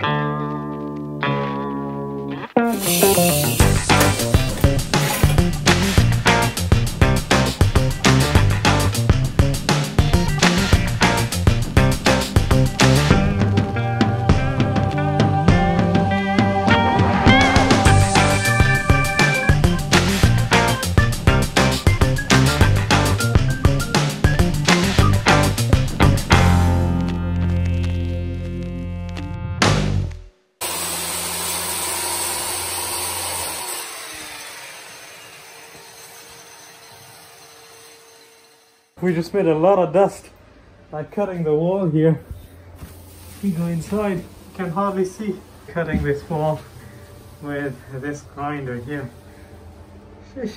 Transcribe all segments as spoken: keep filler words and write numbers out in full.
We just made a lot of dust by cutting the wall here. We go inside, you can hardly see. Cutting this wall with this grinder here. Sheesh.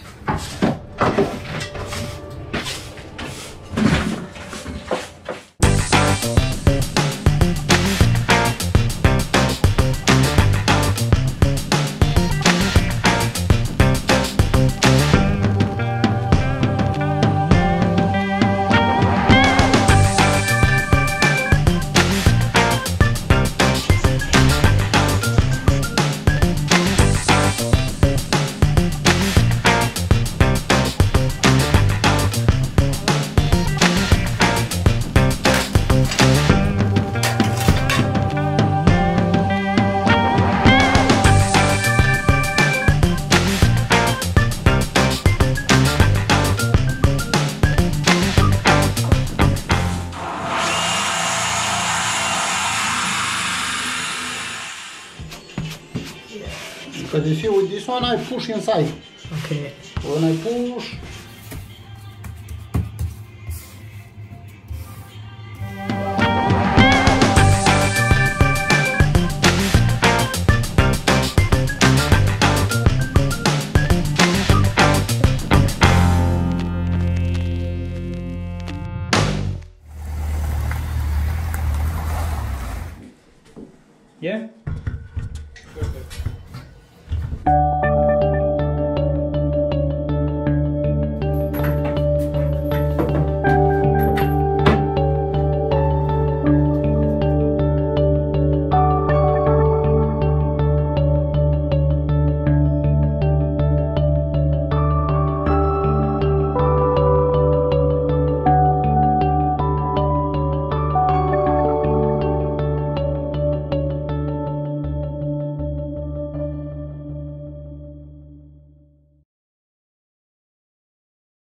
Because you see with this one I push inside. Okay. When I push, Yeah?